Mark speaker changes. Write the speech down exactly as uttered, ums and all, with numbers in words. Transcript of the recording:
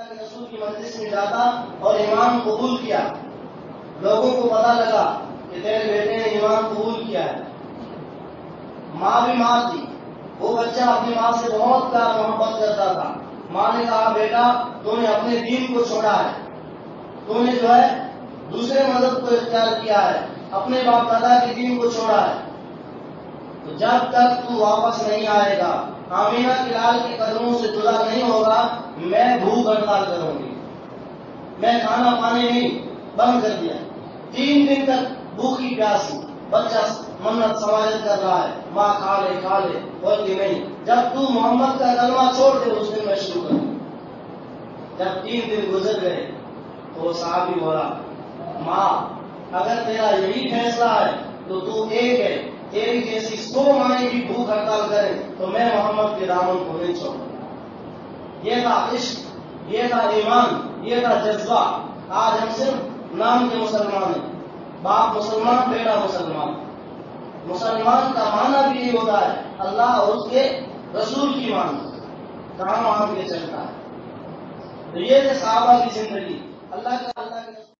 Speaker 1: اللہ کے رسول کی مجلس میں جاتا اور ایمان قبول کیا، لوگوں کو پتا لگا کہ تیرے بیٹے نے ایمان قبول کیا ہے، ماں بھی ماں تھی، وہ بچہ اپنی ماں سے بہت پیار محبت کرتا تھا، ماں نے کہا بیٹا تو نے اپنے دین کو چھوڑا ہے، تو نے جو ہے دوسرے مذہب کو اختیار کیا ہے، اپنے باپ دادا کے دین کو چھوڑا ہے، تو جب تک تو واپس نہیں آئے گا، آمینہ کے لال کے قدموں سے جدا نہیں ہوگا، میں بھوک ہڑتال کروں گی۔ میں کھانا پانے نہیں بند کر دیا، تین دن تک بھوکی پیاسی، بچہ منت سماجت کر رہا ہے، ماں کھا لے کھا لے، بولتی نہیں، جب تو محمد کا کلمہ چھوڑ دے اس دن میں شروع کروں۔ جب تین دن گزر گئے تو وہ صحابی بولا ماں اگر تیرا یہی فیصلہ ہے تو تو ایک ہے، تیری جیسی سو مائیں بھی بھوک ہڑتال کریں تو میں محمد کے دامن کو نہیں چھوڑوں۔ یہ تھا عشق، یہ تھا ایمان، یہ تھا جذبہ۔ آج ہم صرف نام کے مسلمان ہیں، باپ مسلمان بیٹا مسلمان۔ مسلمان کا معنی بھی یہ ہوتا ہے اللہ اور اس کے رسول کی مان، کہاں مان کے چلتا ہے۔ تو یہ تھے صحابہ کی زندگی، اللہ کا اللہ کے